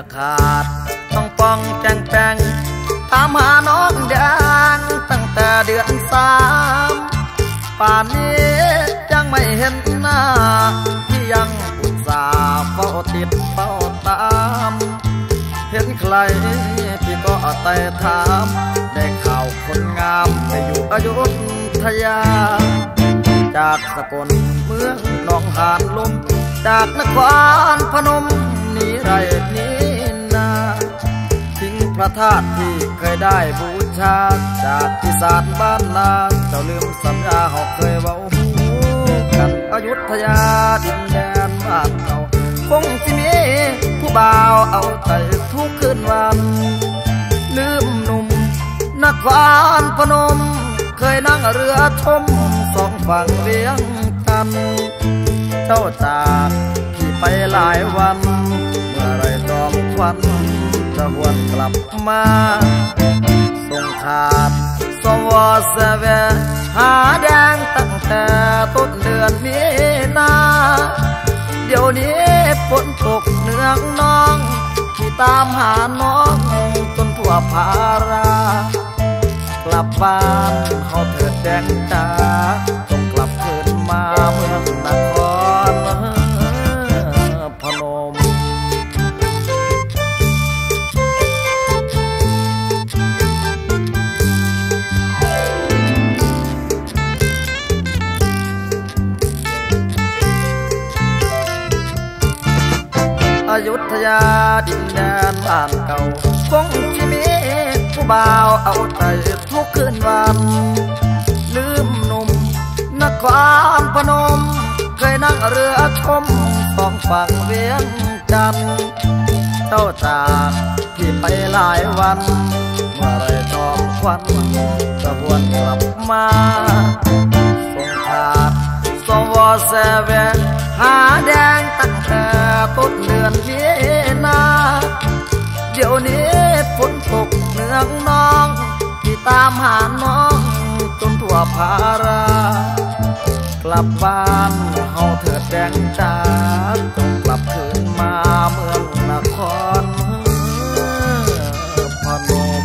ขาดต้องป้องแจงแปงตามหาน้องแดงตั้งแต่เดือน3ป่านนี้ยังไม่เห็นหน้าที่ยังอุตส่าห์เฝ้าติดเฝ้าตามเห็นใครที่ก็ไต่ถามได้ข่าวคนงามไปอยู่อยุธยาจากสกลเมืองหนองหานลมจากนครพนมนี่ไรนี่นาทิ้งพระธาตุที่เคยได้บูชาจากที่ศาลบ้านนาเจ้าลืมสัญญาเขาเคยเว้ากันอยุธยาดินแดนบ้านเราคงที่มีผู้บ่าวเอาแต่ทุกคืนวันลืมหนุ่มนครพนมเคยนั่งเรือชมสองฝั่งเวียงจันทร์เจ้าจากพี่ไปหลายวันเมื่อไรจอมควันจะหวนกลับมาส่งขาดสวเสวหาแดงตั้งแต่ต้นเดือนมีนาเดี๋ยวนี้ฝนตกเนืองน้องที่ตามหาน้องจนทั่วภารากลับบ้านเขาเถิดแดงจ้าต้องกลับคืนมาเมืองนครพนมอยุธยาดินแดนบ้านเก่าคงที่มีผู้บ่าวเอาแต่ทุกคืนวันลืมหนุ่มนครพนมเคยนั่งเรือชมสองฝั่งเวียงจันทร์เจ้าจากพี่ไปหลายวันเมื่อไรจอมควันจะหวนกลับมาส่งขาดสวเสวหาแดงตั้งแต่ต้นเดือนมีนาเดี๋ยวนี้ฝนตกเนืองน้องที่ตามหาน้องจนทั่วภารากลับบ้านเฮาเถิดแดงจ้าต้องกลับคืนมาเมืองนครพนม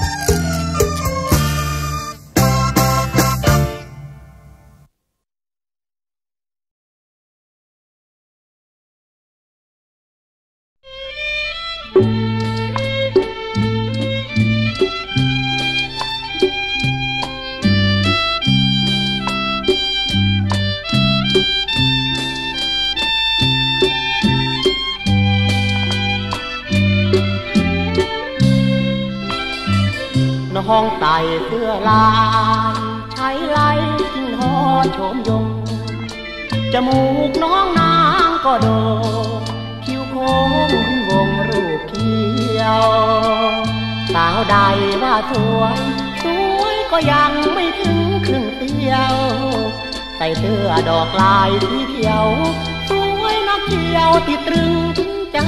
ห้องใส่เสื้อลายใช้ไล่ทิ้งหอโฉมยงจมูกน้องนางก็โดคิ้วโค้งวงรูปเขียวสาวใดว่าสวยสวยก็ยังไม่ถึงครึ่งเตียวใส่เสื้อดอกลายสีเขียวสวยนักเที่ยวที่ตรึงถึงใจ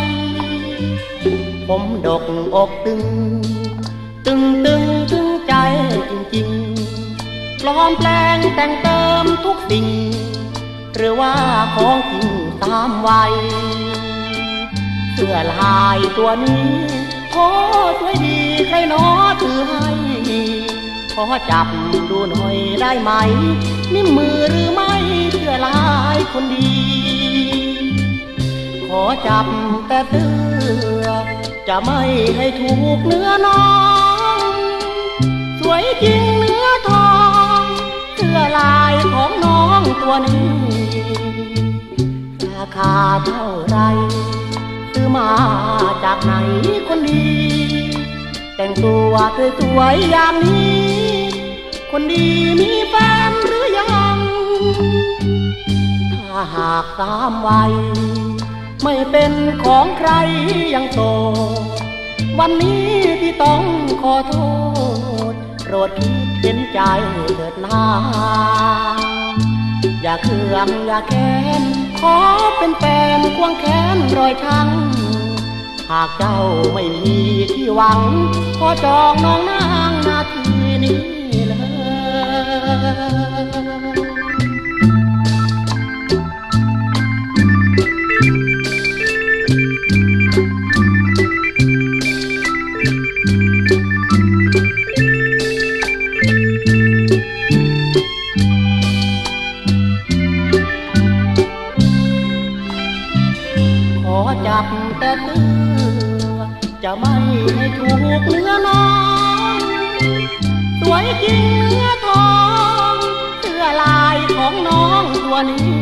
ผมดกอกตึงถึงใจจริงๆปลอมแปลงแต่งเติมทุกสิ่งหรือว่าของจริงตามวัยเสื้อลายตัวนี้โอ้สวยดีใครหนอถือให้ขอจับดูหน่อยได้ไหมนี่มือหรือไม่เสื้อลายคนดีขอจับแต่เสื้อจะไม่ให้ถูกเนื้อน้องสวยจริงเนื้อทองเสื้อลายของน้องตัวนี้ราคาเท่าไรซื้อมาจากไหนคนดีแต่งตัวสวยๆอย่างนี้คนดีมีแฟนหรือยังถ้าหาก3 วัยไม่เป็นของใครยังโตวันนี้ที่ต้องขอโทษโปรดคิดเห็นใจเถิดนาอย่าเคืองอย่าแค้นขอเป็นแฟนควงแขนรอยช้ำหากเจ้าไม่มีที่หวังขอจองน้องนางนาทีนี้เลยบแต่เสื้อจะไม่ให้ถูกเนื้อน้องสวยจริงเนื้อทองเสื้อลายของน้องตัวนี้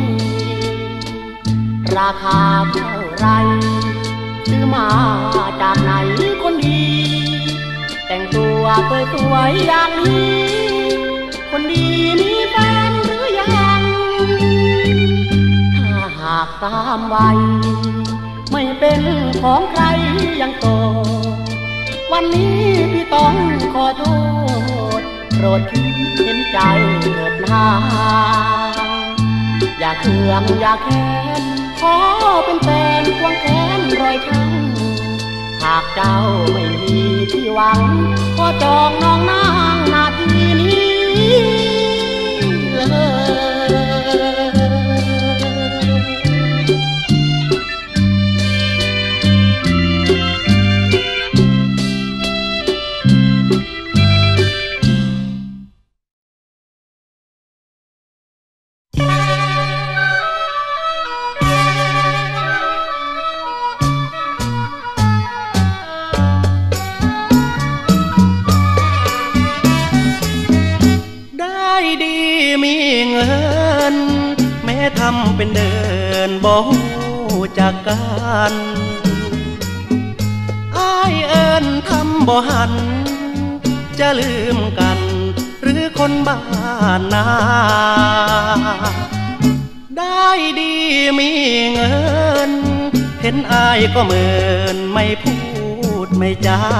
ราคาเท่าไรซื้อมาจากไหนคนดีแต่งตัวสวยๆอย่างนี้คนดีมีแฟนหรือยังถ้าหากตามวัยไม่เป็นของใครยังโตวันนี้พี่ต้องขอโทษโปรดคิดเห็นใจเถิดนาอย่าเคืองอย่าแค้นขอเป็นแฟนควงแขนรอยช้ำหากเจ้าไม่มีที่หวังขอจองน้องนางนาทีนี้ทำเป็นเดินบ่ฮู้จักกันอ้ายเอิ้นทำบ่หันจะลืมกันหรือคนบ้านนาได้ดีมีเงินเห็นอ้ายก็เหมือนไม่พูดไม่จา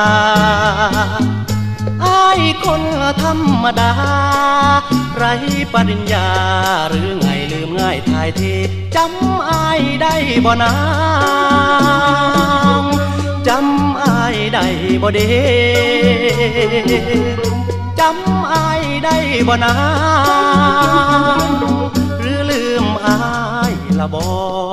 อ้ายคนธรรมดาไร้ปริญญาหรือไงลืมง่ายทายทีจำอ้ายได้บ่นางจำอ้ายได้บ่เดจำอ้ายได้บ่นางหรือลืมอ้ายละบ่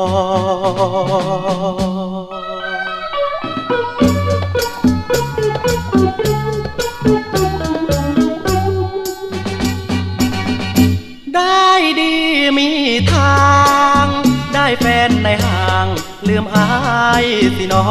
ได้ดีมีทางได้แฟนในห้างลืมอายสิน้อ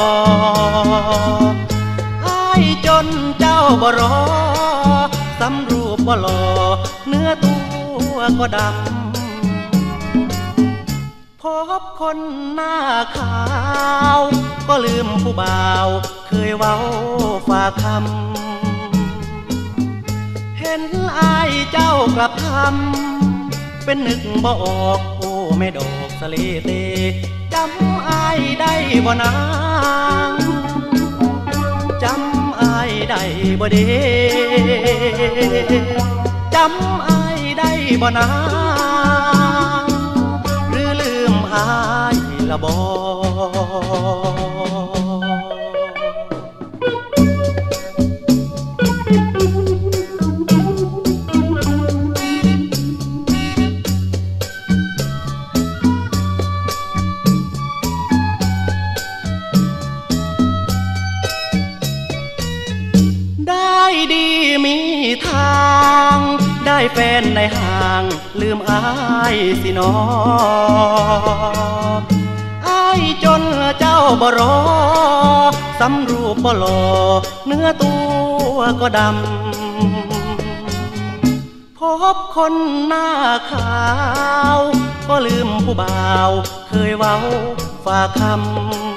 อายจนเจ้าบ่รอสำรูปบ่หล่อเนื้อตัวก็ดำพบคนหน้าขาวก็ลืมผู้บ่าวเคยเว้าฝากคำเห็นอายเจ้ากลับทำเป็นนึกบ่ออกโอ้แม่ดอกสะเลเตจำอายได้บ่นางจำอายได้บ่เดจำอายได้บ่นางหรือลืมอายละบ่ดีมีทางได้แฟนในห้างลืมอายสิน้ออายจนเจ้าบ่รอสำรูปบ่หล่อเนื้อตัวก็ดำพบคนหน้าขาวก็ลืมผู้บ่าวเคยเว้าฝากคำ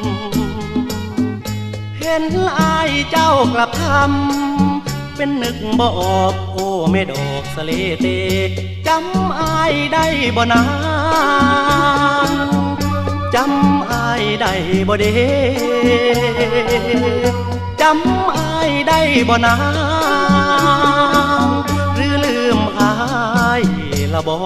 เห็นอายเจ้ากลับทำเป็นนึกบ่ออกโอ้แม่ดอกสะเลเตจำอายได้บ่นางจำอายได้บ่เดจำอายได้บ่นางหรือลืมอายละบ่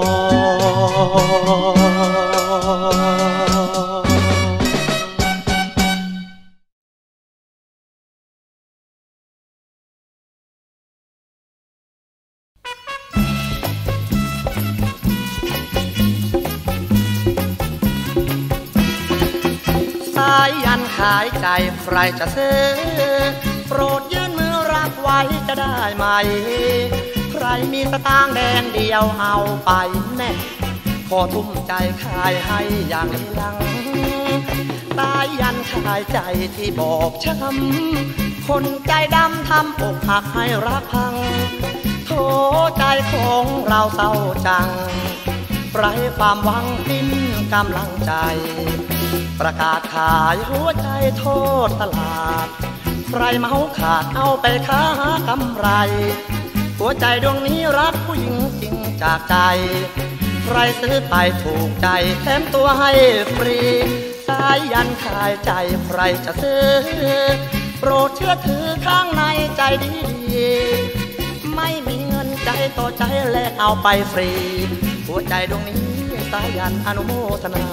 ายยันขายไก่ใครจะซื้อโปรดยื่นมือรับไว้จะได้ไหมใครมีสตางค์แดงเดียวเอาไปแน่ขอทุ่มใจขายให้อย่างลังตายยันขายใจที่บอบช้ำคนใจดำทำอกหักให้รักพังโถใจของเราเศร้าจังไร้ความหวังสิ้นกำลังใจประกาศขายหัวใจโทษตลาดใครเมาขาดเอาไปค้ากำไรหัวใจดวงนี้รักผู้หญิงจริงจากใจใครซื้อไปถูกใจแถมตัวให้ฟรีสายยันขายใจใครจะซื้อโปรดเชื่อถือข้างในใจดีไม่มีเงินใจต่อใจแลกเอาไปฟรีหัวใจดวงนี้สายยันอนุโมทนา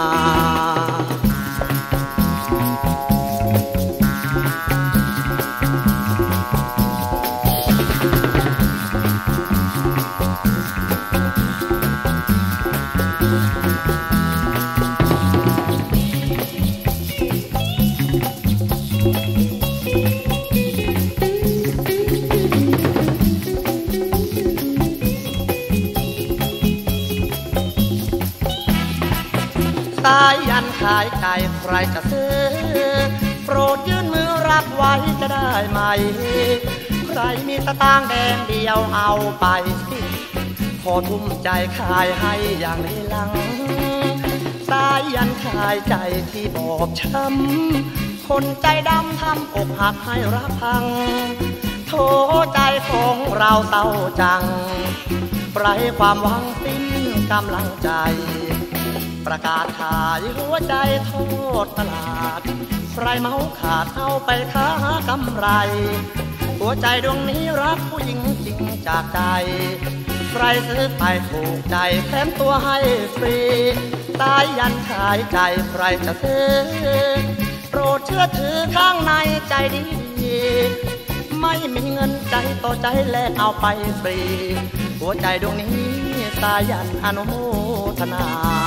สายยันขายใจใครจะซื้อโปรดยื่นมือรับไว้จะได้ไหมใครมีสตางค์แดงเดียวเอาไปสิขอทุ่มใจขายให้อย่างในหลังสายยันขายใจที่บอบช้ำคนใจดำทำอกหักให้รักพังโถใจของเราเศร้าจังไร้ความหวังสิ้นกำลังใจประกาศขายหัวใจโทษตลาดใครเมาขาดเอาไปค้ากำไรหัวใจดวงนี้รักผู้หญิงจริงจากใจใครซื้อไปถูกใจแถมตัวให้ฟรีสายยันขายใจใครจะซื้อโปรดเชื่อถือข้างในใจดีไม่มีเงินใจต่อใจแลกเอาไปฟรีหัวใจดวงนี้สายันอนุโมทนา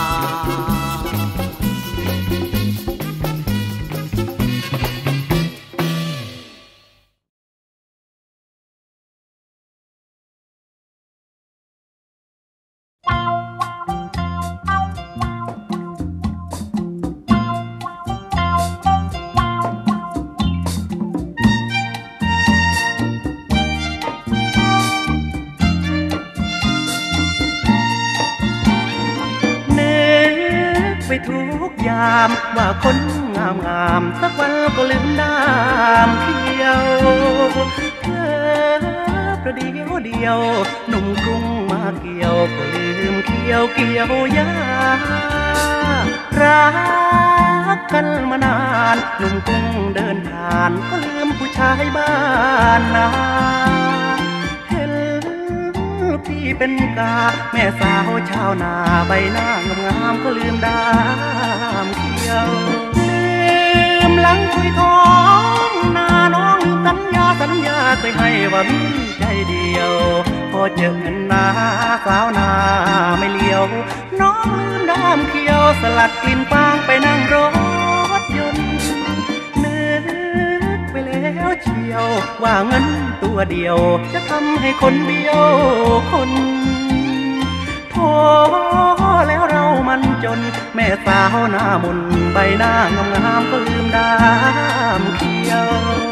ทุกยามว่าคนงามงามสักวันก็ลืมน้ำเขียวเธอประเดี๋ยวเดียวหนุ่มกรุงมาเกี่ยวก็ลืมเกี่ยวยารักกันมานานหนุ่มกรุงเดินผ่านก็ลืมผู้ชายบ้านนาพี่เป็นกาแม่สาวชาวนาใบหน้างามก็ลืมดามเขียวลืมหลังคุยท้องนาน้องสัญญาเคยให้ว่ามีใจเดียวพอเจอเงินนาสาวนาไม่เลี้ยวน้องลืมดามเขียวสลัดกลิ่นฟางไปนั่งรถยนต์นึกไปแล้วเชียวว่าเงินตัวเดียวจะทำให้คนเดียวคนพอแล้วเรามันจนแม่สาวหน้ามนใบหน้างามก็ลืมดามเขียว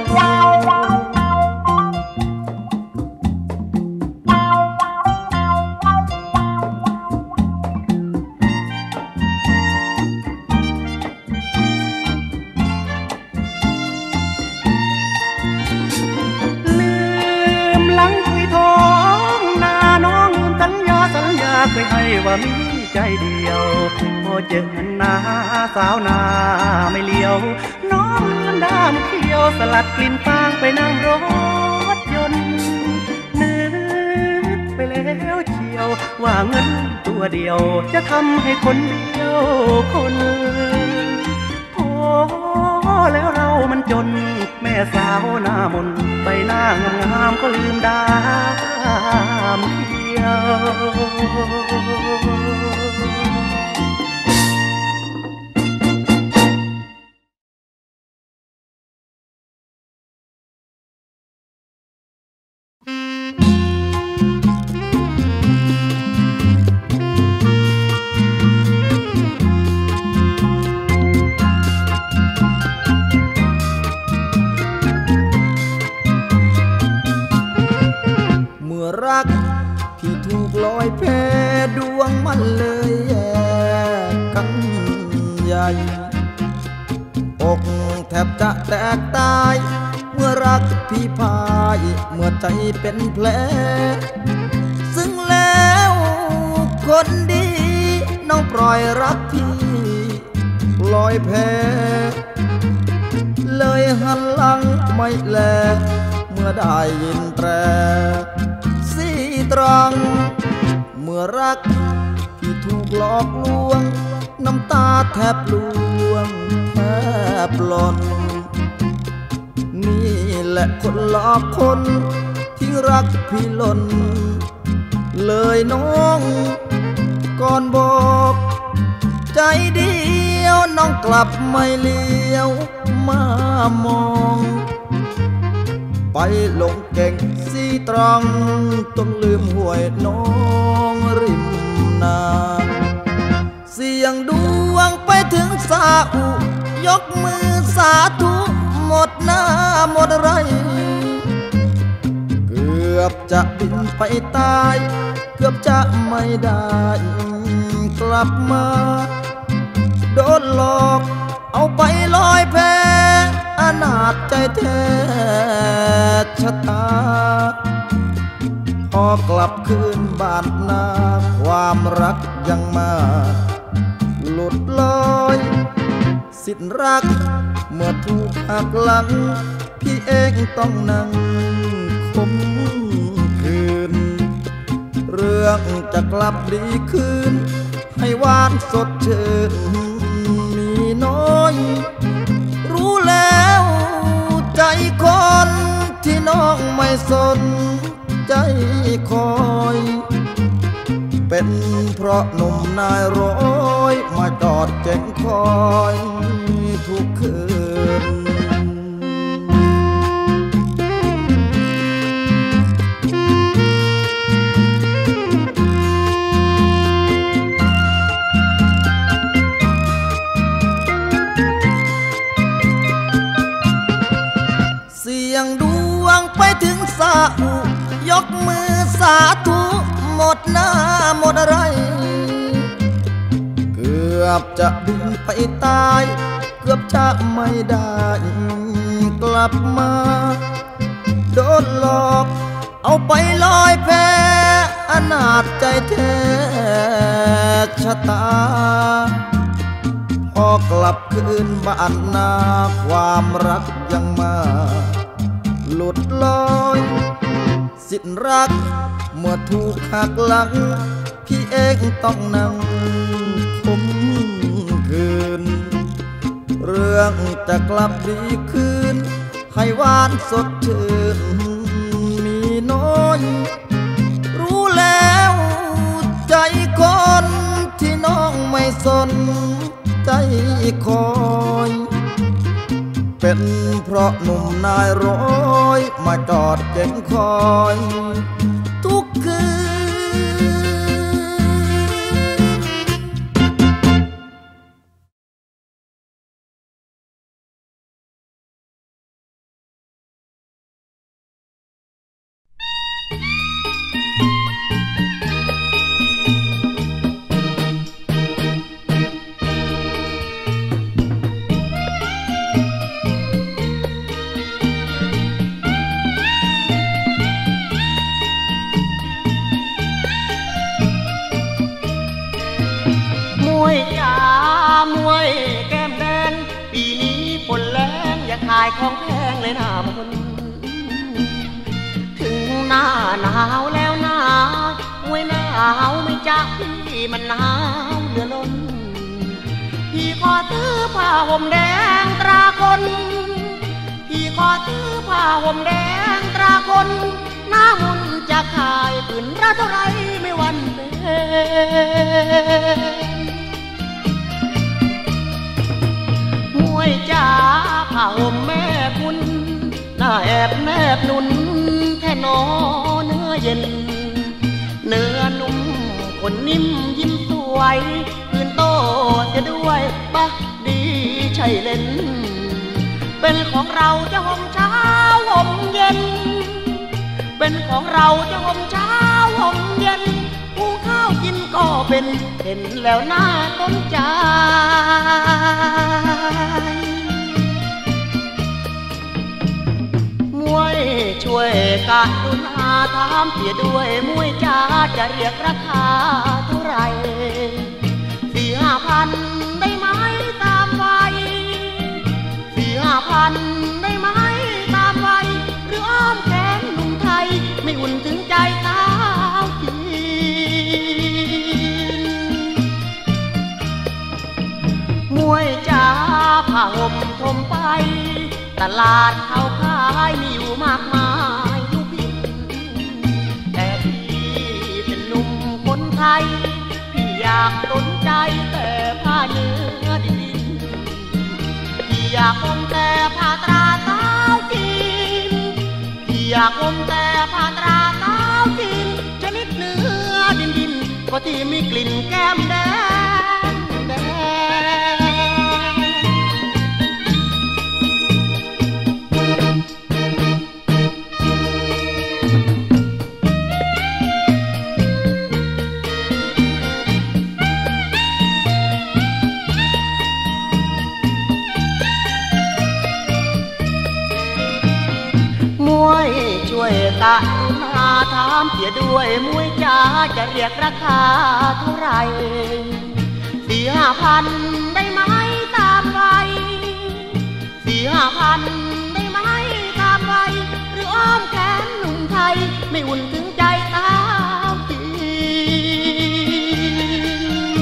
เคยให้ว่ามีใจเดียวพอเจอเงินนาสาวนาไม่เลี้ยวน้องเลือนดามเขียวสลัดกลิ่นฟางไปนั่งรถยนต์นึกไปแล้วเชียวว่าเงินตัวเดียวจะทำให้คนเดียวคนพอแล้วเรามันจนแม่สาวหน้ามนใบหน้างามก็ลืมดามเขียวมันเลยแยกกันใหญ่อกแทบจะแตกตายเมื่อรักพี่พายเมื่อใจเป็นแผลซึ่งแล้วคนดีน้องปล่อยรักพี่ปล่อยแพ้เลยหันหลังไม่แลเมื่อได้ยินแตรสีตรังเมื่อรักพี่ถูกหลอกลวงน้ำตาแทบล่วงแทบหล่นนี่แหละคนหลอกคนที่รักพี่หล่นเลยน้องก่อนบอกใจเดียวน้องกลับไม่เลี้ยวมามองไปหลงเก่งสีตรังต้องลืมห้วยน้องริมนาเสียงดวงไปถึงสาอุยกมือสาธุหมดหน้าหมดไรเกือบจะบินไปตายเกือบจะไม่ได้กลับมาโดนหลอกเอาไปลอยแพอนาถใจแท้ชะตาพอกลับคืนบ้านนาความรักยังมาหลุดลอยสิ้นรักเมื่อถูกหักหลังพี่เองต้องนั่งคมคืนเรื่องจะกลับดีคืนให้หวานสดชื่นมีน้อยรู้แล้วใจคนที่น้องไม่สนใจคอยเป็นเพราะหนุ่มนายร้อยมาจอดเจ๋งคอยทุกคืนเสียงดวงไปถึงสาอุยกมือสาธุหมดหน้าหมดไรเกือบจะบินไปตายเกือบจะไม่ได้กลับมาโดนหลอกเอาไปลอยแพอนาถใจแท้ชะตาพอกลับคืนบ้านนาความรักยังมาหลุดลอยสิ้นรักเมื่อถูกหักหลังพี่เองต้องนั่งคมคืนเรื่องจะกลับดีคืนให้หวานสดชื่นมีน้อยรู้แล้วใจคนที่น้องไม่สนใจคอยเป็นเพราะหนุ่มนายร้อยมาจอดเจ๋งคอยทุกคืนขายของแพงเลยนะมนถึงหน้าหนาวแล้วนะมวยหนาวไม่จักพี่มันหนาวเหลือล้นพี่ขอซื้อผ้าห่มแดงตราคนพี่ขอซื้อผ้าห่มแดงตราคนหน้ามนจะขายผืนละเท่าไรไม่หวั่นเต้นมวยจ๋าผ้าห่มแม่คุณน่าแอบแนบหนุนแค่นอเนื้อเย็นเนื้อนุ่มคนนิ่มยิ้มสวยคืนโตจะด้วยปะดีใช่เล่นเป็นของเราจะห่มเช้าห่มเย็นเป็นของเราจะห่มเช้าห่มเย็นผู้ข้าาวกินก็เป็นเห็นแล้วน่าต้นใจมวยช่วยกรุณาถามเสียด้วยมวยจ้าจะเรียกราคาเท่าไหร่4-5,000ได้ไหมตามวัย4-5,000ได้ไหมตามวัยหรืออ้อมแขนหนุ่มไทยไม่อุ่นถึงใจสาวจีนมวยจ้าผ้าห่มทมไปตลาดเขาขายมีอยู่มากมายทุกพินแต่พี่เป็นหนุ่มคนไทยพี่อยากสนใจแต่ผ้าเนื้อดินพี่อยากอมแต่ผ้าตราสาวจีนพี่อยากอมแต่ผ้าตราสาวจีนชนิดเนื้อดินก็ที่มีกลิ่นแก้มแดงแดงช่วยกรุณาถามเสียด้วยมวยจ้าจะเรียกราคาเท่าไหร่4-5,000ได้ไหมตามวัย4-5,000ได้ไหมตามวัยหรืออ้อมแขนหนุ่มไทยไม่อุ่นถึงใจสาวจีน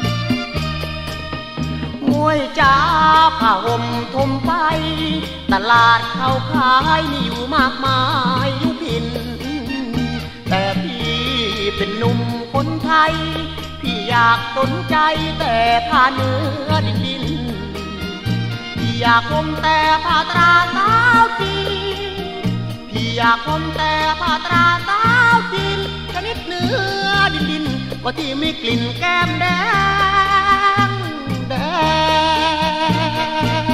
มวยจ้าผ้าห่มทมไปตลาดเขาขายมีอยู่มากมายยุพินแต่พี่เป็นหนุ่มคนไทยพี่อยากสนใจแต่ผ้าเนื้อดินพี่อยากอมแต่ผ้าตราสาวจีนพี่อยากอมแต่ผ้าตราสาวจีนชนิดเนื้อดินก็ที่มีกลิ่นแก้มแดงแดง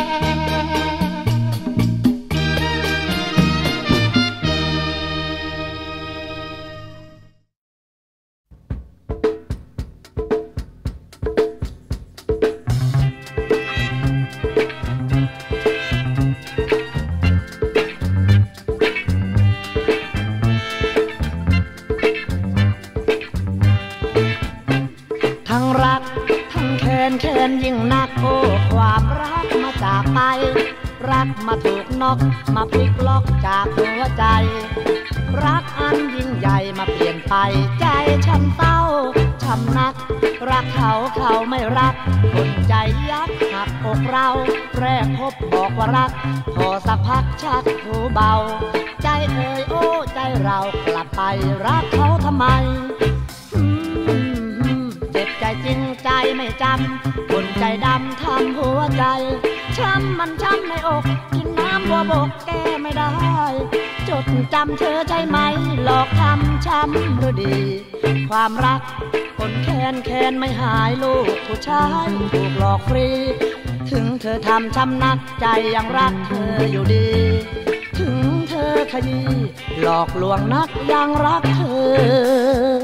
แค้นยิ่งนักโอ้ความรักมาจากไปรักมาถูกนกมาพลิกล็อกจากหัวใจรักอันยิ่งใหญ่มาเปลี่ยนไปใจฉันเศร้าช้ำนักรักเขาเขาไม่รักคนใจยักหักอกเราแรกพบบอกว่ารักพอสักพักชักหูเบาใจเอ่ยโอ้ใจเรากลับไปรักเขาทำไมเจ็บใจจริงใจไม่จำคนใจดำทำหัวใจช้ำมันช้ำในอกกินน้ำบัวบกแก้ไม่ได้จดจำเธอใช่ไหมหลอกทำช้ำหรือดีความรักคนแค้นไม่หายลูกผู้ชายถูกหลอกฟรีถึงเธอทำช้ำนักใจยังรักเธออยู่ดีถึงเธอขยี้หลอกลวงนักยังรักเธอ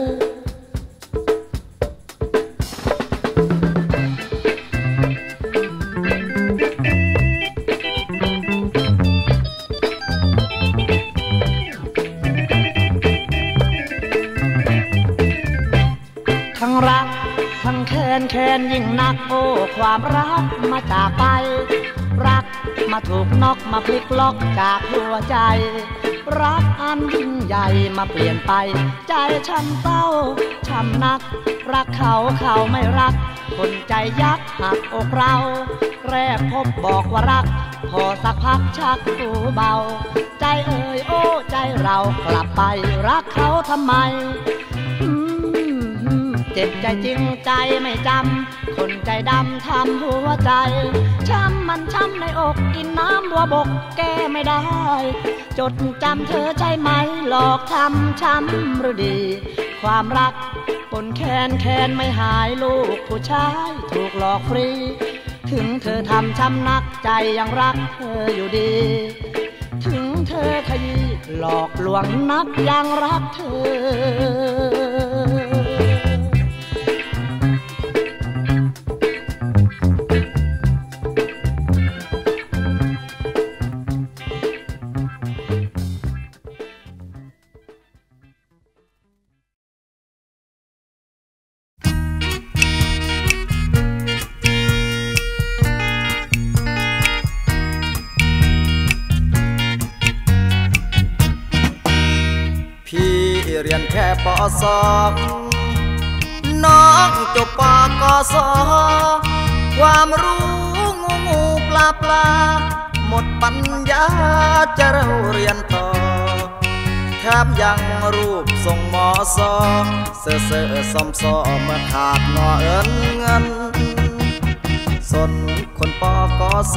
ทั้งรักทั้งแค้นยิ่งนักโอ้ความรักมาจากไปรักมาถูกนกมาพลิกล็อกจากหัวใจรักอันยิ่งใหญ่มาเปลี่ยนไปใจฉันเศร้าช้ำนักรักเขาเขาไม่รักคนใจยักหักอกเราแรกพบบอกว่ารักพอสักพักชักหูเบาใจเอ่ยโอ้ใจเรากลับไปรักเขาทำไมเจ็บใจจริงใจไม่จำคนใจดำทำหัวใจช้ำมันช้ำในอกกินน้ำบัวบกแก้ไม่ได้จดจำเธอใช่ไหมหลอกทำช้ำหรือดีความรักคนแค้นไม่หายลูกผู้ชายถูกหลอกฟรีถึงเธอทำช้ำนักใจยังรักเธออยู่ดีถึงเธอขยี้หลอกลวงนักยังรักเธอเรียนแค่ป.สองน้องจบป.ก.ส.ความรู้งูปลาหมดปัญญาจะเราเรียนต่อแถมยังรูปทรงหมอสอเสือซอมซอเมื่อขาดงอเงินสนคนป.ก.ส.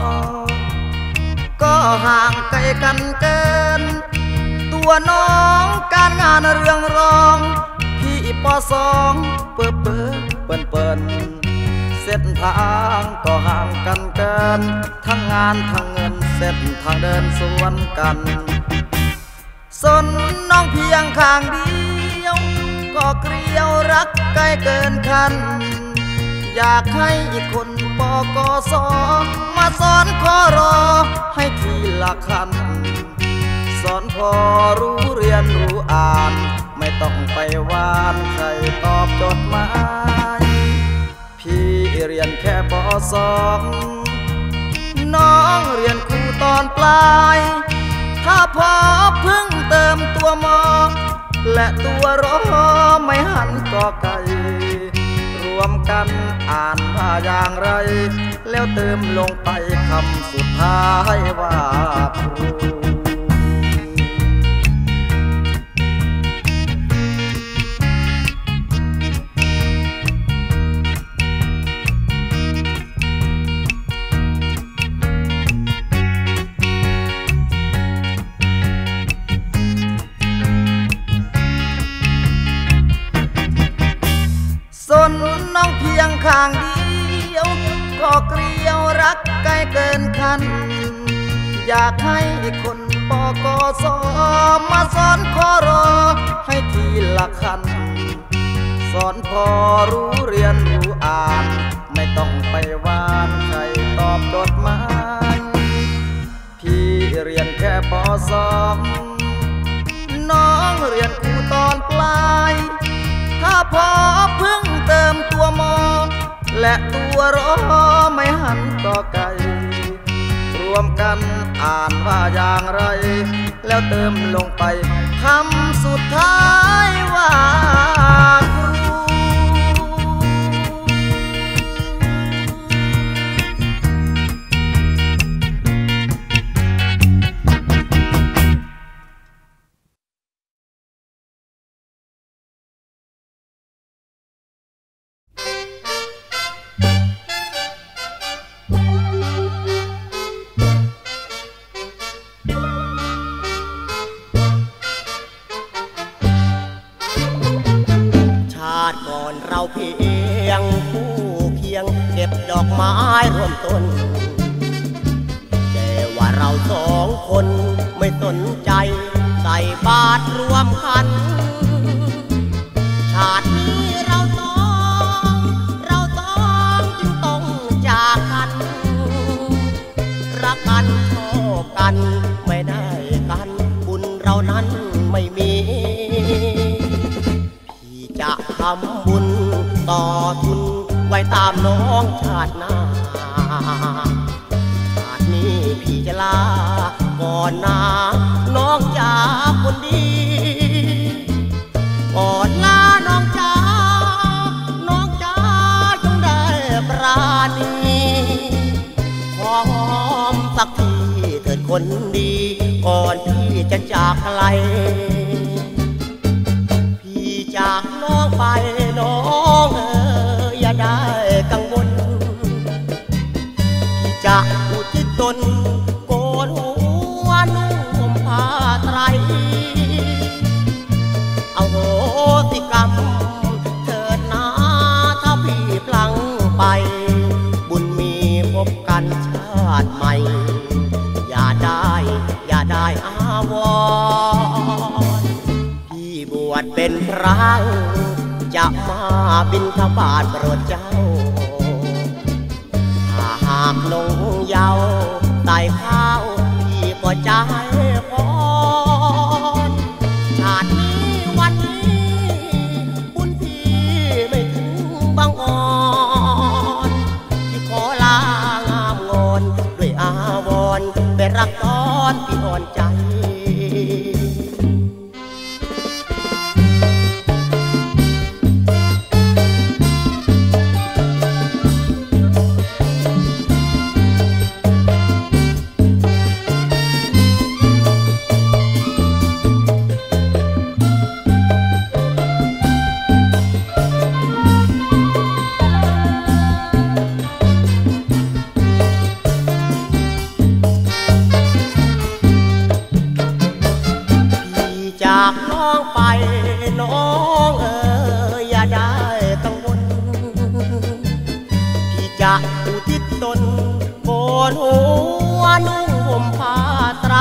ก็ห่างไกลกันเกินตัวน้องการงานเรื่องรองพี่ป.สองเปิ่นเส้นทางก็ห่างกันเกินทั้งงานทั้งเงินเส้นทางเดินสวนกันสนน้องเพียงข้างเดียวก็เกลียวรักใกล้เกินคันอยากให้อีกคนป.ก.ส.มาสอนขอรอให้ทีละคันสอนพอรู้เรียนรู้อ่านไม่ต้องไปวานใครตอบจดหมายพี่เรียนแค่ป.สองน้องเรียนครูตอนปลายถ้าพอเพิ่งเติมตัวมอและตัวรอไม่หันกอไก่รวมกันอ่านว่าอย่างไรแล้วเติมลงไปคำสุดท้ายว่าครูสนน้องเพียงข้างเดียวก็เกลียวรักใกล้เกินคันอยากให้คนป.ก.ส.มาสอนขอรอให้ทีละคันสอนพอรู้เรียนรู้อ่านไม่ต้องไปวานใครตอบจดหมายพี่เรียนแค่ป.สองน้องเรียนครูตอนปลายถ้าพอเพิ่งเติมตัวมอและตัวรอไม่หันกอไก่รวมกันอ่านว่าอย่างไรแล้วเติมลงไปคำสุดท้ายว่าครูก่อนเราเพียงคู่เคียงเก็บดอกไม้ร่วมต้นแต่ว่าเราสองคนไม่สนใจใส่บาตรรวมกันชาตินี้เราสองจึงต้องจากกันรักกันชอบกันไม่ได้กันบุญเรานั้นไม่มีจะทำบุญต่อทุนไว้ตามน้องชาติหน้าชาตินี้พี่จะลาก่อนนะน้องจ๋าคนดีก่อนลาน้องจ๋าจงได้ปราณีขอหอมสักทีเถิดคนดีก่อนพี่จะจากไกลจากน้องไปน้องอย่าได้กังวลที่จะอุทิศตนโกนหัวนุ่งผ้าไตรเอาโหสิกรรมเถิดนะถ้าพี่พลั้งไปบุญมีพบกันชาติใหม่อย่าได้อาวรบวชเป็นพระจะมาบิณฑบาตโปรดเจ้าถ้าหากลงเยาว์ไต่ข้าวพี่ก็จะให้พรชาตินี้วันนี้บุญพี่ไม่ถึงบางอ่อนที่ขอลางามงอนด้วยอาวรณ์เป็นรักตอนพี่อ่อนใจจะอุทิศตนโกนหัวนุ่งห่มผ้าไตร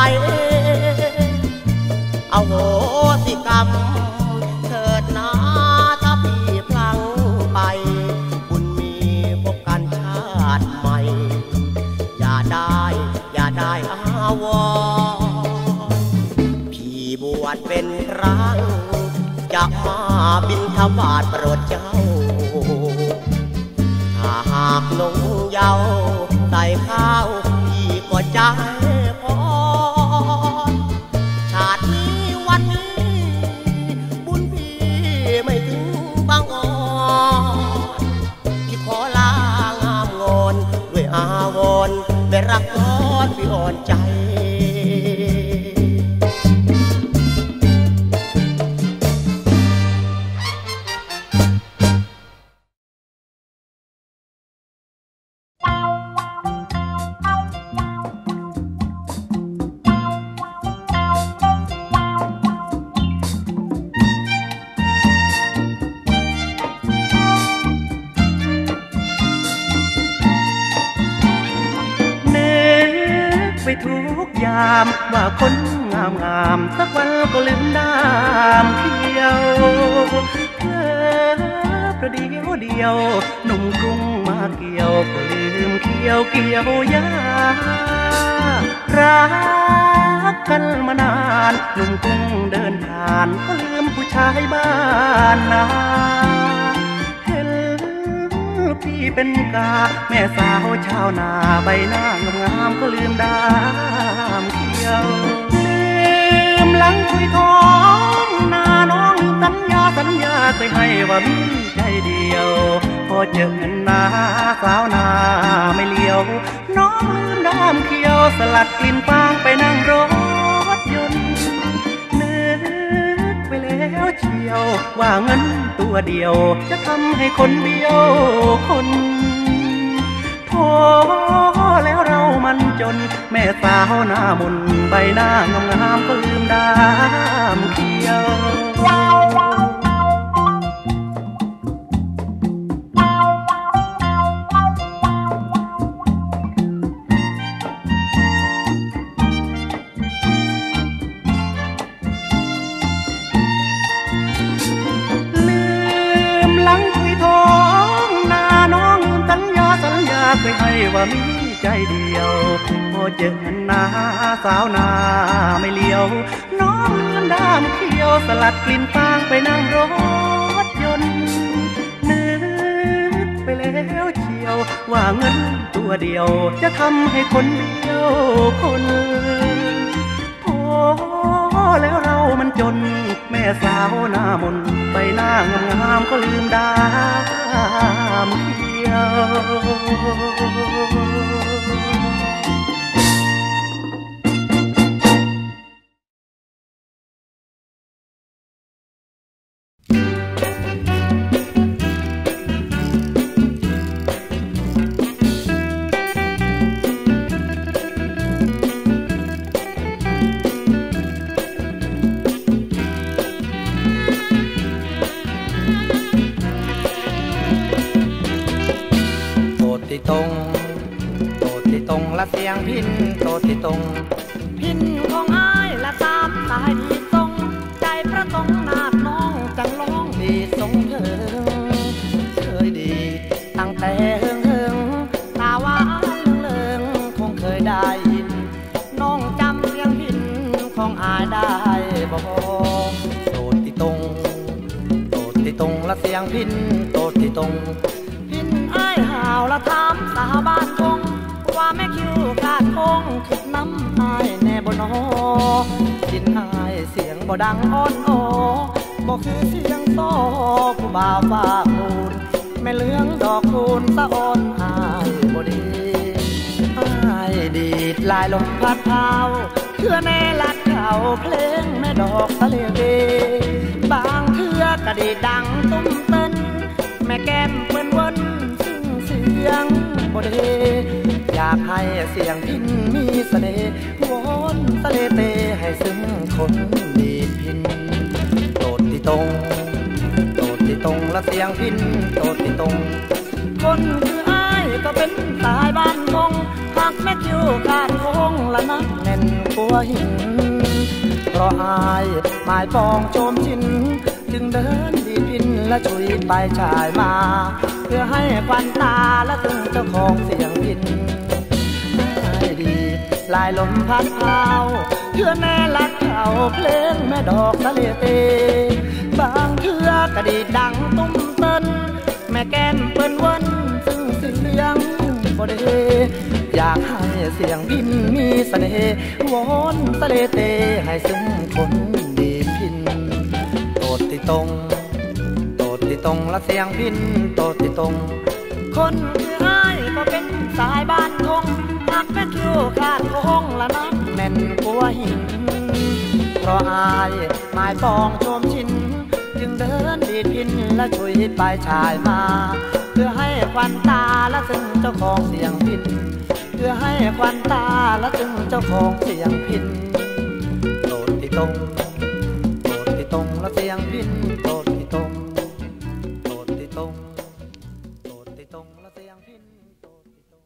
เอาโหสิกรรมเถิดนาถ้าพี่พลังไปบุญมีพบกันชาติใหม่อย่าได้อาวรพี่บวชเป็นพระจะมาบิณฑบาตโปรดเจ้าถ้าหากนงเยาว์ใส่ข้าวพี่ก็ใจพอชาตินี้วันนี้บุญพี่ไม่ถึงบางอ่อนพี่ขอลางามงอนด้วยอาวรณ์ได้รักร้อนพี่อ่อนใจทุกยามว่าคนงามสักวันก็ลืมน้ำเขียวประเดียวหนุ่มกรุงมาเกี่ยวก็ลืมเกี่ยวยารักกันมานานหนุ่มกรุงเดินผ่านก็ลืมผู้ชายบ้านนาพี่เป็นกาแม่สาวชาวนาใบหน้างามก็ลืมดามเขียวลืมหลังคุยท้องนาน้องสัญญาเคยให้ว่ามีใจเดียวพอเจอเงินนาสาวนาไม่เลี้ยวน้องลืมดามเขียวสลัดกลิ่นฟางไปนั่งรถยนต์นึกไปแล้วเชียวว่าเงินตัวเดียวจะทำให้คนเดียวคนโธ่แล้วเรามันจนแม่สาวหน้ามนใบหน้างามก็ลืมดามเขียวเคยให้ว่ามีใจเดียวพอเจอเงินนาสาวนาไม่เลี้ยวน้องลืมดามเขียวสลัดกลิ่นฟางไปนั่งรถยนต์นึกไปแล้วเชียวว่าเงินตัวเดียวจะทำให้คนเดียวคนโอ้แล้วเรามันจนแม่สาวหน้ามนใบหน้างามก็ลืมดามเขียวละเสียงพินโตติตรงพินของอ้ายละตามสายดีทรงใจพระตรงนาดน้องจังร้องดีทรงเถิงเคยดีตั้งแต่เฮิงตาหวานเลิงคงเคยได้ยินน้องจำเสียงพินของอ้ายได้บ่โตติตรงละเสียงพินโตติตรงพินอ้ายห่าวละถามสาวบ้านคงว่าแม่คิวขาดคงคิดน้ำอายแน่บ่นอกินอายเสียงบ่ดังอ่อนโอบ่คือเสียงโตผู้บ่าวฝากมูลแม่เลื้องดอกคูณสะอ่อนอายบ่ดีอายดีดลายลมพัดเท้าเพื่อแน่ลัดเข่าเพลงแม่ดอกทะเลเดบางเทือกระดีดังตุ้มเต้นแม่แก้มเปิ้นวนซึ่งเสียงบ่ดีอยากให้เสียงพินมีเสน่ห์วอนทะเลเตให้ซึ้งคนดีดพินโตติตรงละเสียงพินโตติตรงคนคืออ้ายก็เป็นหินเพราะอายหมายปองโจมชินจึงเดินดีพินและชุยไปชายมาเพื่อให้ควันตาและถึงเจ้าของเสียงพินให้ดีลายลมพัดพาวเพื่อแม่ลักเขาเพลงแม่ดอกทะเลเตบางเทือกระดีดังตุ้มเต้นแม่แก้มเปิ้นวันซึ่งเสียงบ่ได้อยากให้เสียงพินมีเสน่ห์วอนทะเลเตให้ซึ่งคนดีพินโตติตรงและเสียงพินโตติตรงคนที่ให้ก็เป็นสายบ้านทงมักเป็นคิวขาดคงละนักแม่นกลัวหินเพราะอายหมายปองโชมชินจึงเดินดีดพินและช่วยปลายชายมาเพื่อให้ควันตาและซึ่งเจ้าของเสียงพินเพื่อให้ควันตาและซึ่งเจ้าของเสียงพินโตติตรงและเสียงพินโตติตรงและเสียงพินโตติตรง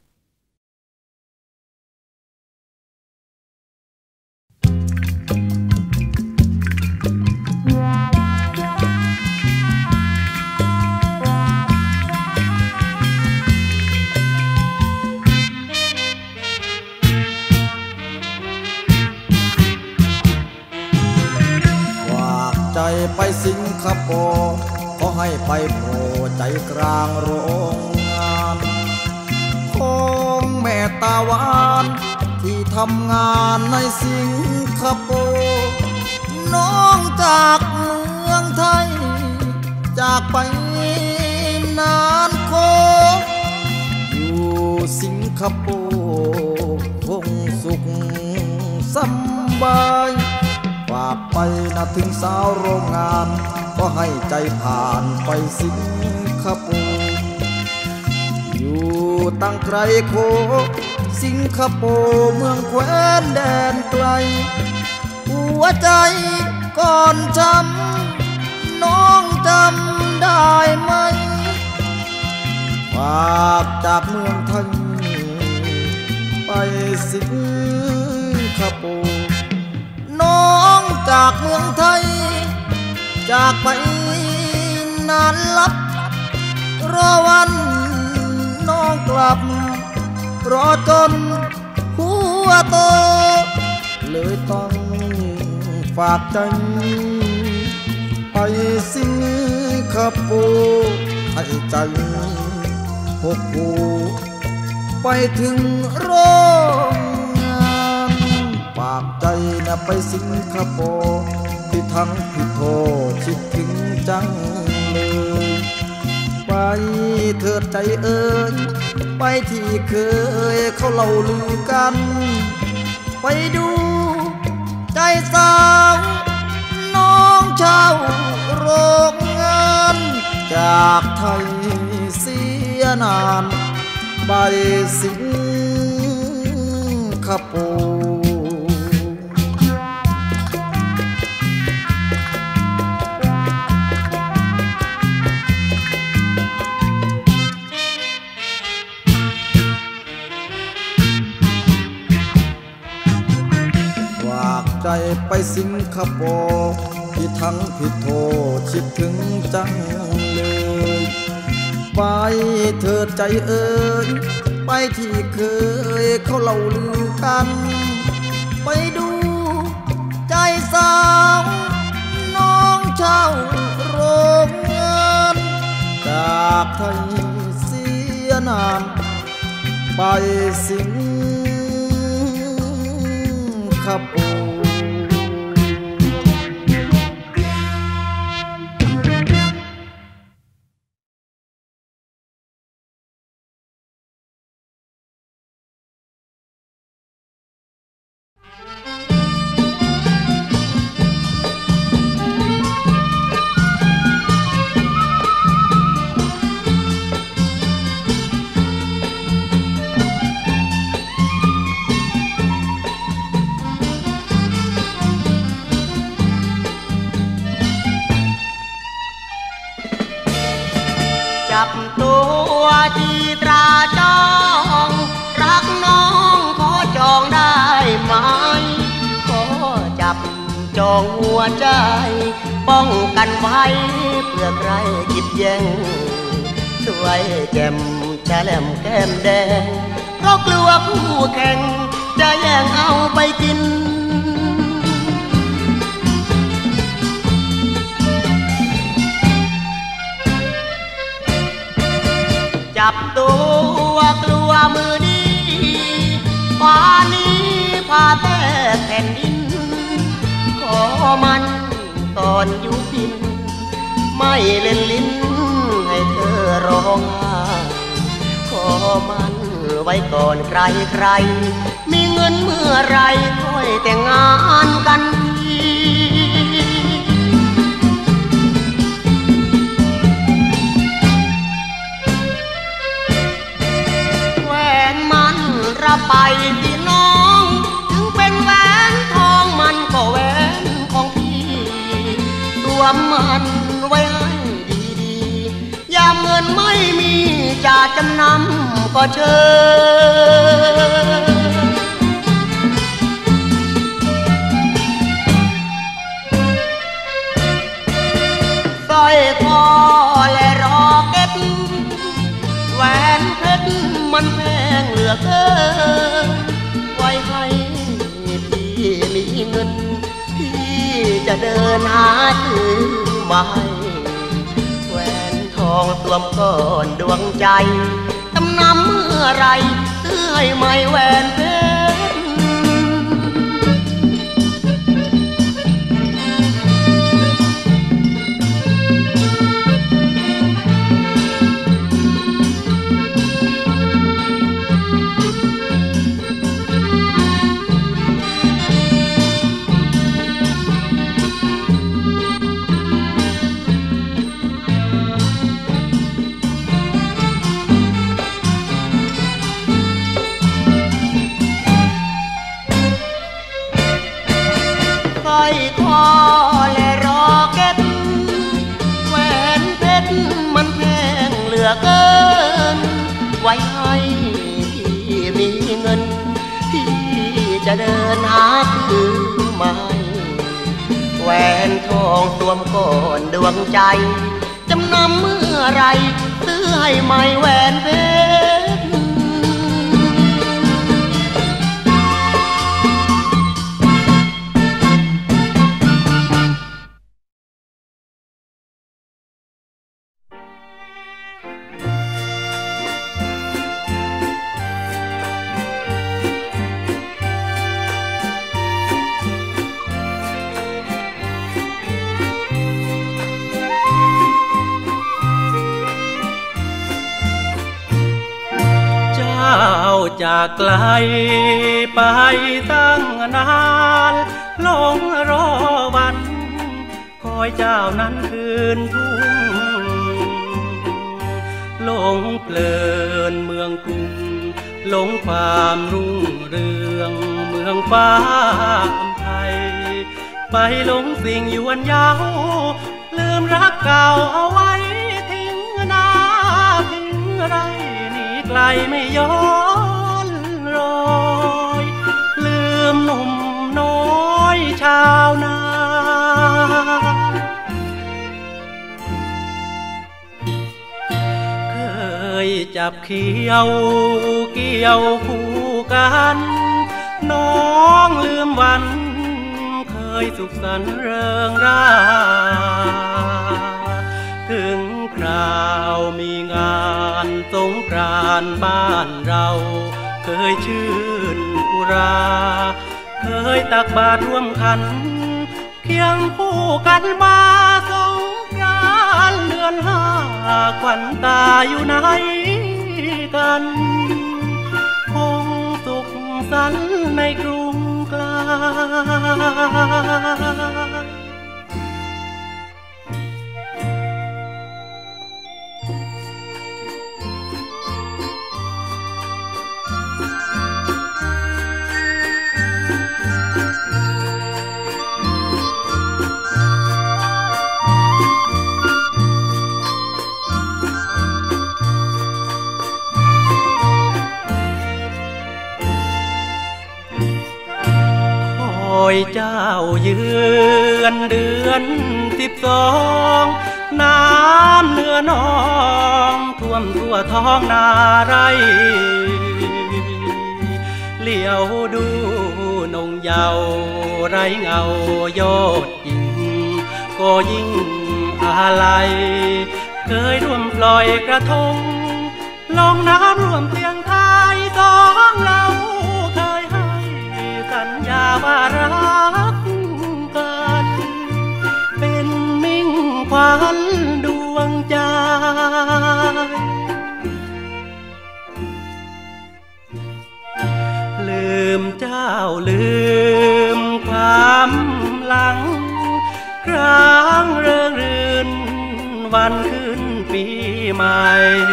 ใจไปสิงคโปร์ขอให้ไปโผล่ใจกลางโรงงานของแม่ตาหวานที่ทำงานในสิงคโปร์น้องจากเมืองไทยจากไปนานโคอยู่สิงคโปร์คงสุขสบายฝากไปนะถึงสาวโรงงานก็ให้ใจผ่านไปสิงคโปร์อยู่ตั้งไกลโคสิงคโปร์เมืองแคว้นแดนไกลหัวใจก่อนจำน้องจำได้ไหมฝากจากเมืองไทยไปสิงคโปร์น้องจากเมืองไทยจากไปนานลับรอวันน้องกลับรอจนหัวโตเลยต้องฝากใจไปสิงคโปร์ให้ใจหกหูไปถึงโรงฝากใจนะไปสิงคโปร์ที่ทั้งพี่โทคิดถึงจังเลยไปเถิดใจเอ่ยไปที่เคยเขาเล่าลือกันไปดูใจสาวน้องชาวโรงงานจากไทยเสียนานไปสิงคโปร์ใจไปสิงคโปร์ที่ทั้งผิดโทคิดถึงจังเลยไปเถิดใจเอ่ยไปที่เคยเขาเล่าลือกันไปดูใจสาวน้องชาวโรงงานจากไทยเสียนานไปสิงคโปร์จับตัวจีตราจ้องรักน้องขอจองได้ไหมของหัวใจป้องกันไว้เพื่อใครคิดแย่งสวยแจ่มแฉลมแก้มแดงเพราะกลัวคู่แข่งจะแย่งเอาไปกินจับตัวกลัวมือดีฟ้านี้พาแทบแผ่นดินขอมันตอนอยู่พินไม่เล่นลิ้นให้เธอร้องไห้ขอมันไว้ก่อนใครใครมีเงินเมื่อไรค่อยแต่งงานกันทีแหวนมันรับไปที่น้องถึงเป็นแหวนทองมันก็แหวนของพี่ตัวมันไว้ให้ดีๆยามเงินไม่มีจะจำนำก็เชิญสร้อยคอและรอเก็ตแหวนเพชรมันแพงเหลือเกินไว้ให้พี่มีเงินพี่จะเดินหาซื้อมาให้แหวนทองสวมก่อนดวงใจจำนำเมื่อไรซื้อให้ไม่แหวนเพชรสร้อยคอและรอเก็ตแหวนเพชรมันแพงเหลือเกินไว้ให้พี่มีเงินพี่จะเดินหาซื้อมาแหวนทองสวมก่อนดวงใจจำนำเมื่อไรซื้อให้ไม่แหวนเพชรจากไกลไปตั้งนานหลงรอวันคอยเจ้านั้นคืนทุ่งหลงเพลินเมืองกรุงหลงความรุ่งเรืองเมืองฟ้าไทยไปหลงสิ่งยวนเยาว์ลืมรักเก่าเอาไว้ทิ้งนาทิ้งไรหนีไกลไม่ย้อนรอยลืมหนุ่มน้อยชาวนาเคยจับเขี้ยวเกี่ยวคู่กันน้องลืมวันเคยสุขสันต์เริงร่าถึงคราวมีงานสงกรานต์บ้านเราเคยชื่นอุราเคยตักบาตรร่วมขันเคียงคู่กันมาสงกรานต์เดือนห้าขวัญตาอยู่ไหนกันคงสุขสันต์ในกรุงไกลอยเจ้าเยือนเดือน12น้ำเนื้อนองท่วมทั่วท้องนาไรเหลียวดูนงเยาไรเงายอดยิ่งก็ยิ่งอะไรเคยร่วมปล่อยกระทงลงน้ำร่วมเพียงทายสองเราเคยให้สัญญาว่ารักกันเป็นมิ่งขวัญดวงใจลืมเจ้าลืมความหลังครั้งเริงรื่นวันขึ้นปีใหม่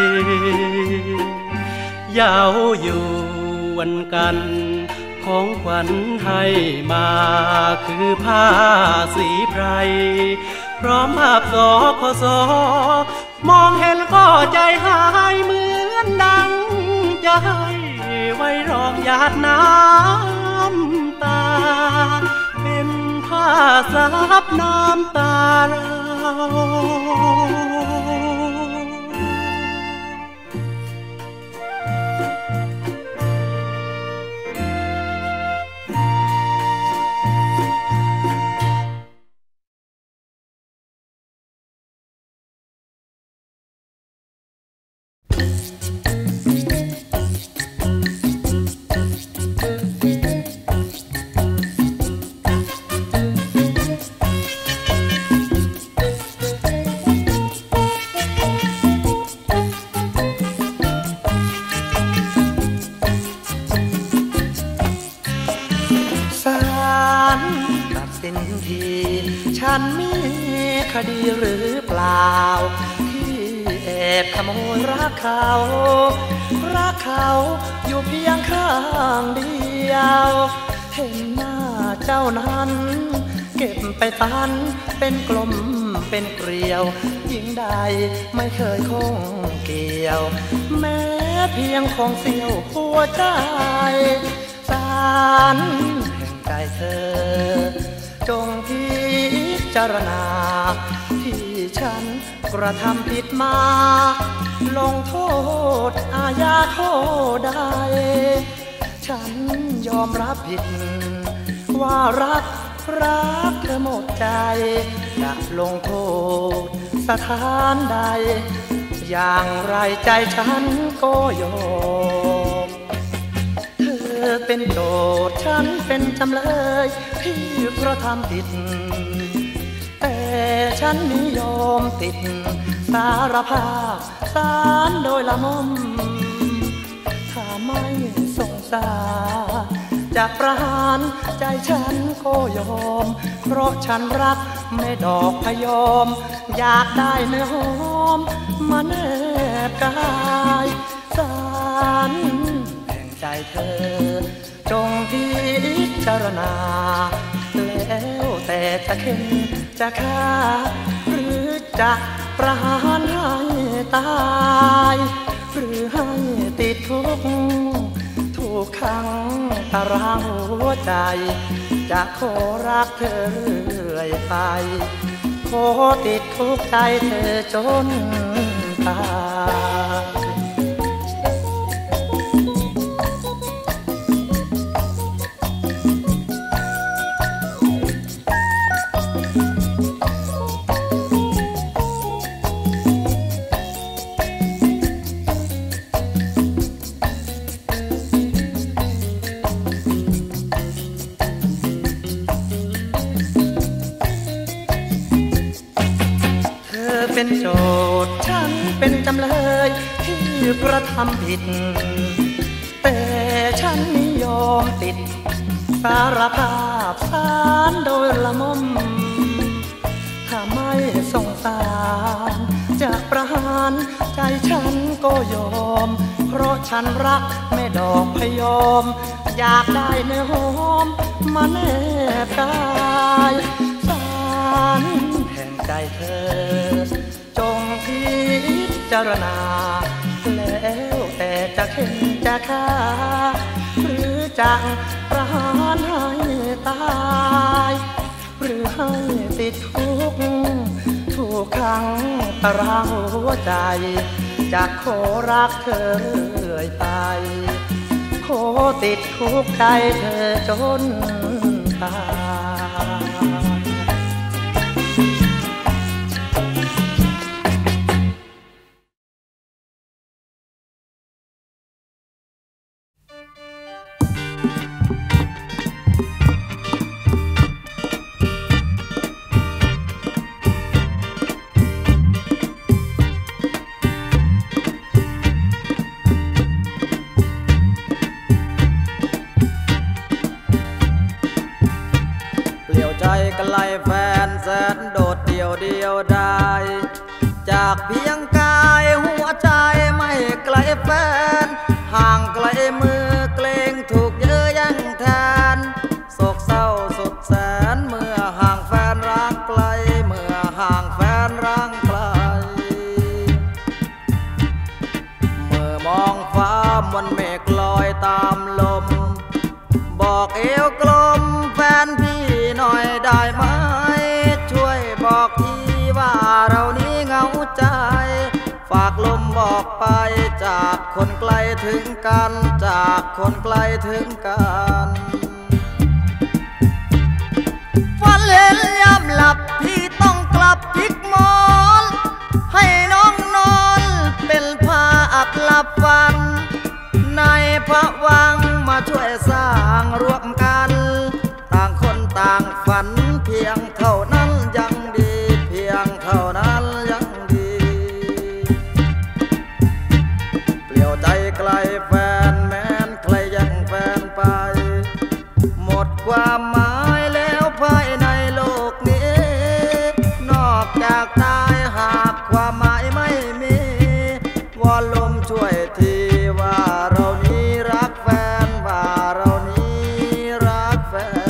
เย้าอยู่วันกันของขวัญให้มาคือผ้าสีไพรพร้อมภาพสคสมองเห็นก็ใจหายเหมือนดังจะให้ไว้รองหยาดน้ำตาเป็นผ้าซับน้ำตาเราฉันมีคดีหรือเปล่าที่แอบขโมยรักเขาอยู่เพียงข้างเดียวเห็นหน้าเจ้านั้นเก็บไปตันเป็นกลมเป็นเกลียวยิ่งใดไม่เคยคงเกี่ยวแม้เพียงของเสี้ยวหัวใจสารแห่งใจเธอจงพิจารณาที่ฉันกระทำผิดมาลงโทษอาญาโทษใดฉันยอมรับผิดว่ารักเธอหมดใจจะลงโทษสถานใดอย่างไรใจฉันก็ยอมเธอเป็นโจทย์ฉันเป็นจำเลยที่กระทำผิดแต่ฉันนิยอมติดสารภาพศาลโดยละมุมถ้าไม่สงสารจะประหารใจฉันก็ยอมเพราะฉันรักแม่ดอกพยอมอยากได้เนื้อหอมมาแนบกายสารแห่งใจเธอจงพิจารณาแล้วแต่จะเข็นจะฆ่าหรือจะประหารให้ตายหรือให้ติดคุกถูกขังตารางหัวใจจะขอรักเธอเรื่อยไปขอติดคุกใจเธอจนตายเป็นโจทย์ฉันเป็นจำเลยที่กระทำผิดแต่ฉันนิยอมติดสารภาพศาลโดยละมุมถ้าไม่สงสารจะประหารใจฉันก็ยอมเพราะฉันรักแม่ดอกพยอมอยากได้เนื้อหอมมาแนบกายสารแห่งใจเธอจงพิจารณาแล้วแต่จะเข็นจะฆ่าหรือจะประหารให้ตาขังตารางหัวใจจะขอรักเธอเรื่อยไปขอติดคุกใจเธอจนตายไกลแฟนแสนโดดเดี่ยวเดียวดายจากเพียงกายหัวใจไม่ไกลแฟนห่างไกลมือเกรงถูกเย้ยแย่งแทนโศกเศร้าสุดแสนเมื่อห่างแฟนร่างไกลเมื่อห่างแฟนร่างไกลเมื่อมองฟ้ามนเมฆลอยตามลมบอกเอวกลมแฟนพี่หน่อยได้ไหมช่วยบอกทีว่าเรานี้เหงาใจฝากลมบอกไปจากคนไกลถึงกันจากคนไกลถึงกันฝันเห็นยามหลับพี่ต้องกลับพลิกหมอนให้น้องนอนเป็นภาพหลับฝันในพระวังมาช่วยสร้างร่วมกันต่างคนต่างฝันเพียงเท่านั้นยังดีเพียงเท่านั้นยังดีเปลี่ยวใจไกลแฟนแม้นใครยังแฟนไปหมดความหมายแล้วภายในโลกนี้นอกจากตายหากความหมายไม่มีวอนลมช่วยทีว่าเรานี้รักแฟนว่าเรานี้รักแฟน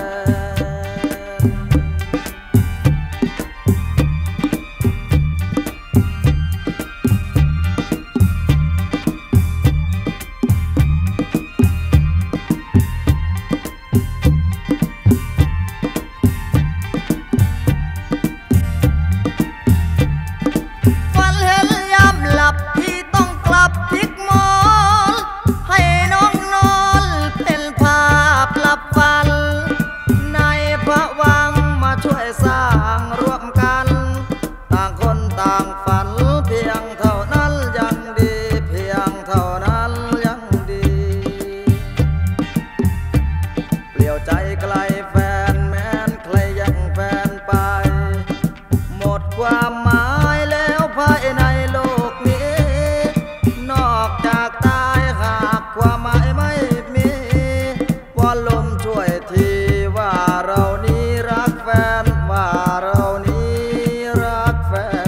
ฝันเห็นยามหลับพี่ต้องกลับพลิกหมอนให้น้องนอนเป็นภาพหลับฝันในพระวังมาช่วยสร้างร่วมกันต่างคนต่างฝันเพียงเท่านั้นยังดีเพียงเท่านั้นยังดีเปลี่ยวใจไกลแฟนแม้นใครยังแฟนไปหมดความหมายแล้วภายในโลกนี้นอกจากตายหากความหมายไม่มีวอนลมช่วยทีว่าเรานี้รักแฟนว่าเรานี้รักแฟน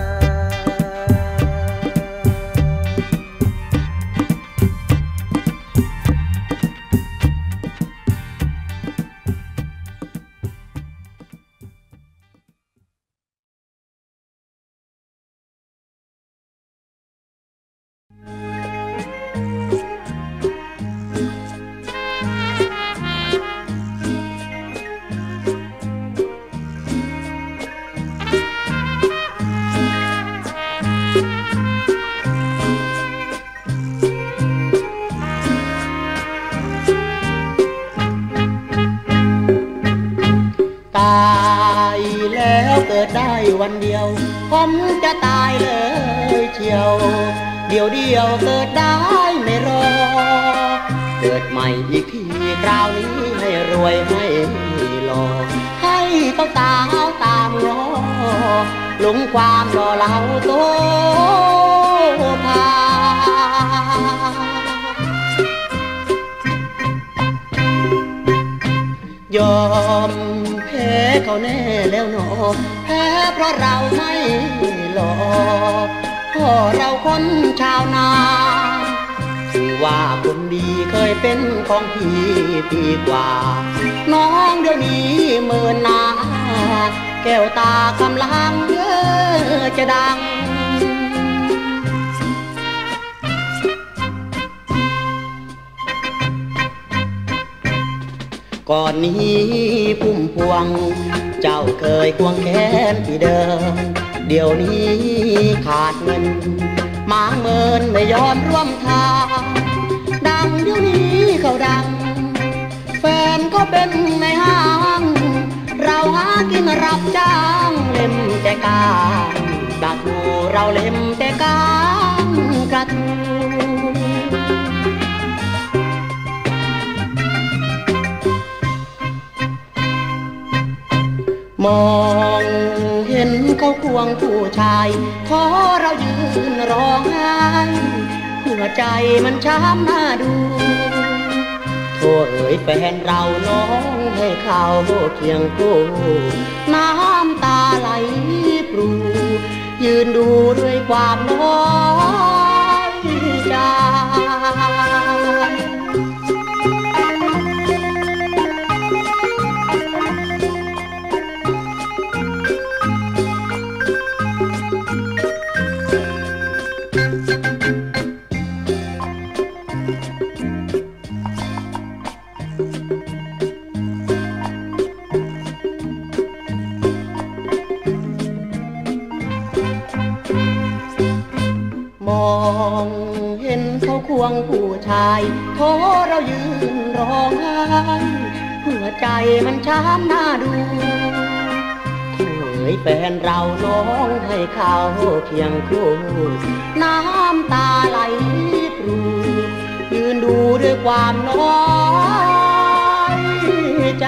ตายแล้วเกิดได้วันเดียวผมจะตายเลยเชียวเดี๋ยวเดียวเกิดได้ไม่รอเกิดใหม่อีกทีคราวนี้ให้รวยให้หล่อให้ต้องตามตามง้อหลงความหล่อเหลาโตพายอมแพ้เขาแน่แล้วหนอแพ้เพราะเราไม่หล่อพ่อเราคนชาวนาถือว่าคนดีเคยเป็นของพี่ปีกว่าน้องเดี๋ยวนี้เมินหนาแก้วตากำลังจะดังก่อนนี้พุ่มพวงเจ้าเคยควงแขนพี่เดินเดี๋ยวนี้ขาดเงินหมางเมินไม่ยอมร่วมทางดังเดี๋ยวนี้เขาดังแฟนก็เป็นในห้างเราหากินรับจ้างเล่มแต่กางกระทูเราเล่มแต่กางกระทูมองเห็นเขาควงผู้ชายขอเรายืนร้องไห้หัวใจมันช้ำหน้าดูโธ่เอ๋ยแฟนเราน้องให้เขาเคียงคู่น้ำตาไหลปรูยืนดูด้วยความน้อยใจมองเห็นเขาควงผู้ชายโธ่เรายืนร้องไห้หัวใจมันช้ำหน้าดูโธ่เอ๋ยแฟนเราน้องให้เขาเคียงคู่น้ำตาไหลปรูยืนดูด้วยความน้อยใจ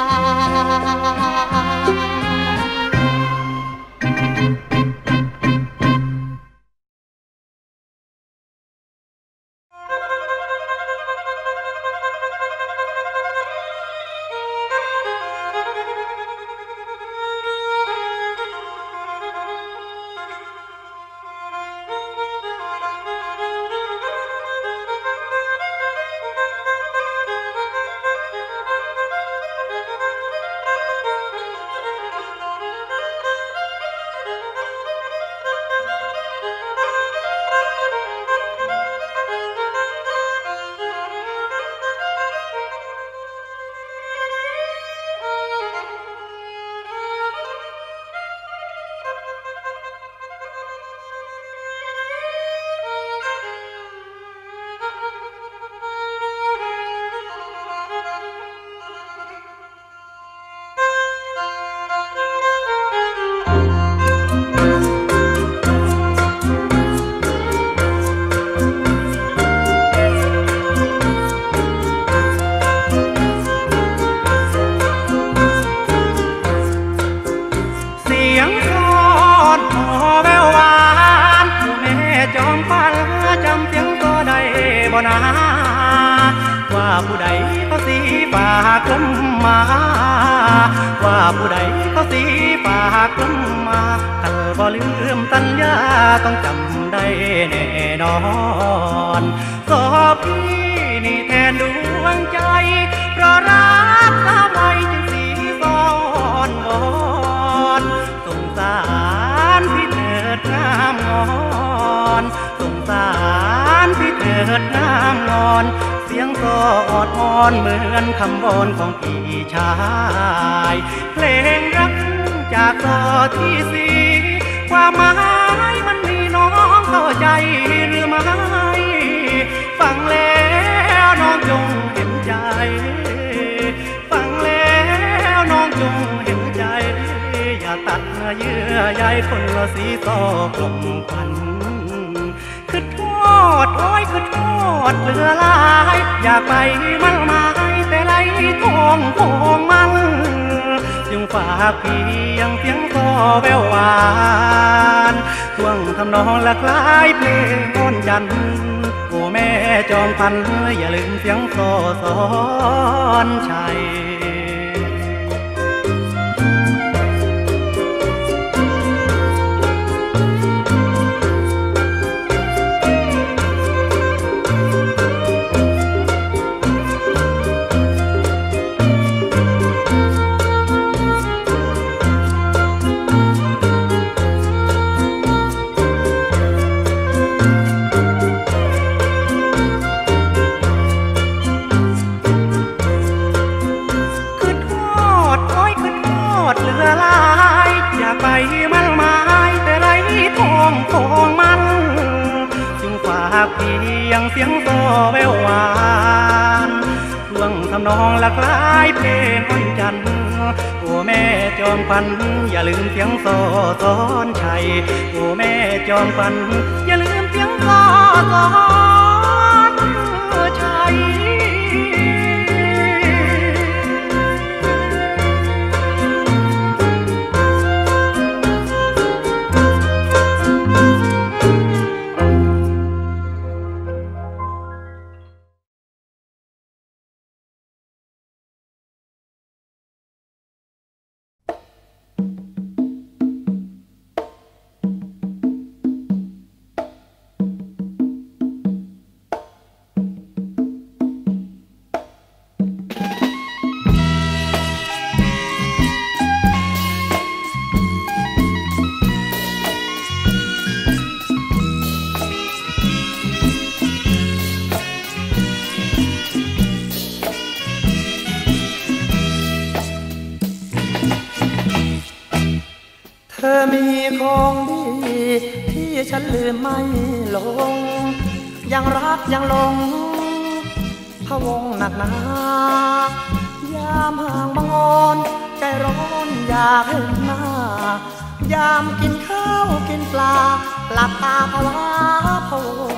บ่นาว่าผู้ใดเขาสีฝากลมมาว่าผู้ใดเขาสีฝากลมมาคันบ่ลืมสัญญาต้องจำได้แน่นอนสอบพี่นี่แทนดวงใจเพราะรักสาวไว้จึงสีซ้อนวอนสงสารพี่เถิดน้ำงอนสงสารพี่เถิดน้ำงอนเสียงกอดอ่อนเหมือนคำวอนของพี่ชายเพลงรักจากต่อที่สี่ความหมายมันมีน้องเข้าใจหรือไม่ฟังแล้วน้องจงเห็นใจฟังแล้วน้องจงเห็นใจอย่าตัดเยื่อใยคนละสีซอกลมควันคือโทษโอ้ยคือโทษเหลือหลายอยากไปมันหมายแต่ไรทองทองมันจึงฝากเพียงเสียงซอแววหวานท่วงทำนองละคล้ายเพลงก้นจันทร์โอ้แม่จอมพันอย่าลืมเสียงซอสอนชัยโซแววหวานท่วงทำนองหลากหลายเพลงอ่อนจันทร์โอ้แม่จอมขวัญอย่าลืมเสียงโซซ้อนชัยโอ้แม่จอมขวัญอย่าลืมเสียงโซซ้อนชัยเธอมีของดีที่ฉันลืมไม่ลงยังรักยังหลงพะวงหนักหนายามห่างบังอ่อนใจร้อนอยากเห็นหน้ายามกินข้าวกินปลาหลับตาภาวะพะวง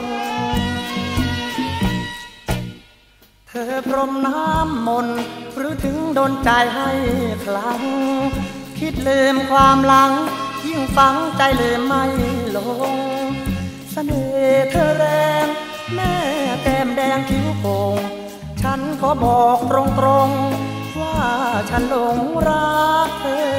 เธอพรมน้ำมนต์หรือถึงโดนใจให้คลั่งคิดลืมความหลังยิ่งฝังใจลืมไม่ลงเสน่ห์เธอแรงแม่แก้มแดงคิ้วโป่งฉันขอบอกตรงๆว่าฉันหลงรักเธอ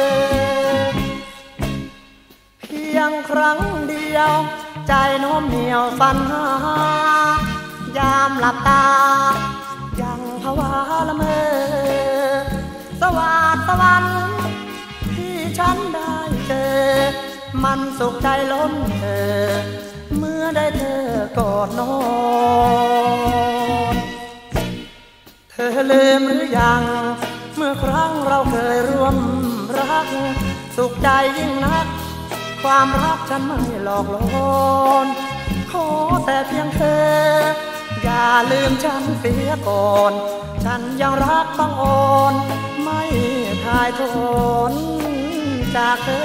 เพียงครั้งเดียวใจโน้มเหนี่ยวฝันหายามหลับตายังภาวะละเมอสวาดสวรรค์ฉันได้เจอมันสุขใจล้นเธอเมื่อได้เธอกอดนอนเธอลืมหรือยังเมื่อครั้งเราเคยร่วมรักสุขใจยิ่งนักความรักฉันไม่หลอกลวงขอแต่เพียงเธออย่าลืมฉันเสียก่อนฉันยังรักบังอ่อนไม่ทายทนจากเธอ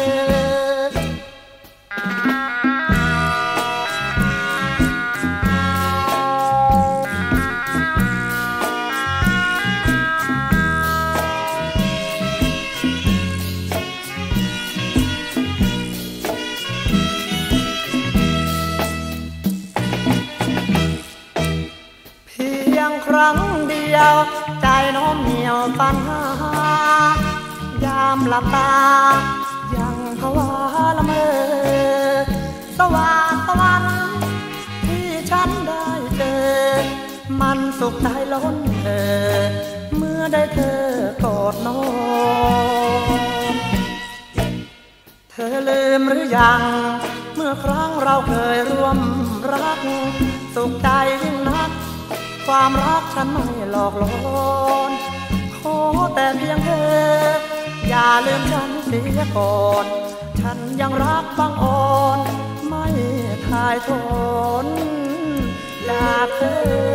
เพียงครั้งเดียวใจโน้มเหนี่ยวฝันหายามหลับตายังภาวะละเมอสวาดสวรรค์ที่ฉันได้เจอมันสุขใจล้นเธอเมื่อได้เธอกอดนอนเธอลืมหรือยังเมื่อครั้งเราเคยร่วมรักสุขใจยิ่งนักความรักฉันไม่หลอกลวงขอแต่เพียงเธออย่าลืมฉันเสียก่อนฉันยังรักบังอ่อนไม่ทายทนจากเธอ